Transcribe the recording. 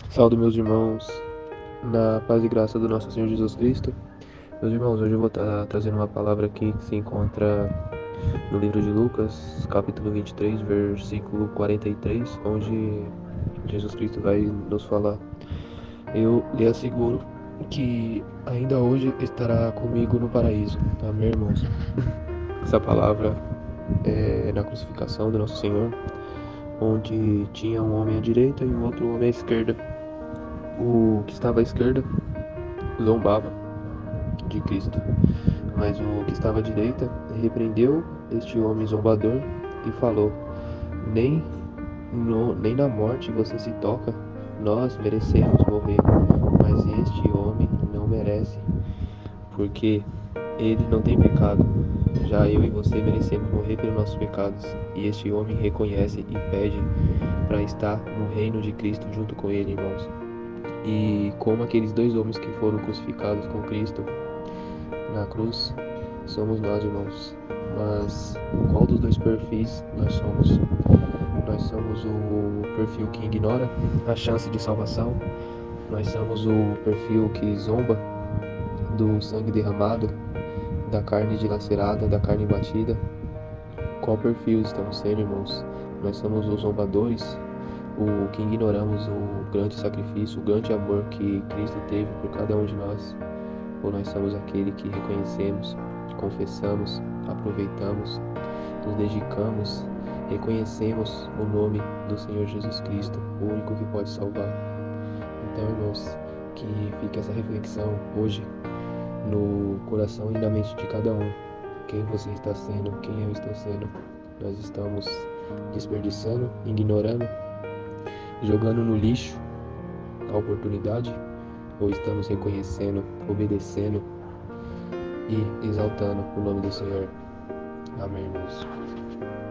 Salve, meus irmãos, na paz e graça do nosso Senhor Jesus Cristo. Meus irmãos, hoje eu vou estar trazendo uma palavra aqui que se encontra no livro de Lucas, capítulo 23, versículo 43, onde Jesus Cristo vai nos falar: Eu lhe asseguro que ainda hoje estará comigo no paraíso. Amém, irmãos? Essa palavra é na crucificação do nosso Senhor, onde tinha um homem à direita e um outro homem à esquerda. O que estava à esquerda zombava de Cristo, mas o que estava à direita repreendeu este homem zombador e falou: Nem, nem na morte você se toca, nós merecemos morrer, mas este homem não merece, porque ele não tem pecado. Já eu e você merecemos morrer pelos nossos pecados. E este homem reconhece e pede para estar no reino de Cristo junto com ele, irmãos. E como aqueles dois homens que foram crucificados com Cristo na cruz, somos nós, irmãos. Mas qual dos dois perfis nós somos? Nós somos o perfil que ignora a chance de salvação. Nós somos o perfil que zomba do sangue derramado, da carne dilacerada, da carne batida. Qual perfil estamos sendo, irmãos? Nós somos os zombadores, o que ignoramos o grande sacrifício, o grande amor que Cristo teve por cada um de nós. Ou nós somos aquele que reconhecemos, confessamos, aproveitamos, nos dedicamos, reconhecemos o nome do Senhor Jesus Cristo, o único que pode salvar. Então, irmãos, que fique essa reflexão hoje no coração e na mente de cada um. Quem você está sendo, quem eu estou sendo. Nós estamos desperdiçando, ignorando, jogando no lixo a oportunidade, ou estamos reconhecendo, obedecendo e exaltando o nome do Senhor. Amém, irmãos.